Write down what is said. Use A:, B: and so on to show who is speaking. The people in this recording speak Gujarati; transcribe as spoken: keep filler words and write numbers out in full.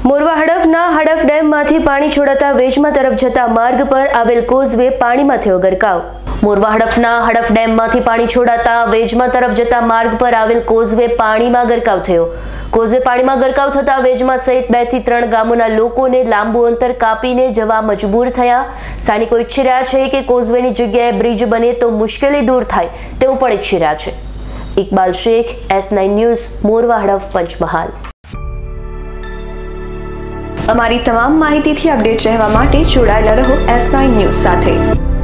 A: મોરવા હડફના હડફ ડેમમાંથી પાણી છોડાતા વેજમા તરફ જતા માર્ગ પર આવેલ કોઝવે પાણીમાં થયો ગરકાવ। મોરવા હડફના હડફ ડેમમાંથી પાણી છોડાતા વેજમા તરફ જતા માર્ગ પર આવેલ કોઝવે પાણીમાં ગરકાવ થયો। કોઝવે પાણીમાં ગરકાવ થતા વેજમા સહિત બે થી ત્રણ ગામોના લોકોને લાંબુ અંતર કાપીને જવા મજબૂર થયા। સ્થાનિકો ઈચ્છી રહ્યા છે કે કોઝવેની જગ્યાએ બ્રિજ બને તો મુશ્કેલી દૂર થાય તેવું પણ ઈચ્છી રહ્યા છે। Iqbal Shaikh, S nine news, Morva Hadaf, Panchmahal.
B: અમારી તમામ માહિતીથી અપડેટ રહેવા માટે જોડાયેલા રહો એસ નાઇન ન્યૂઝ સાથે।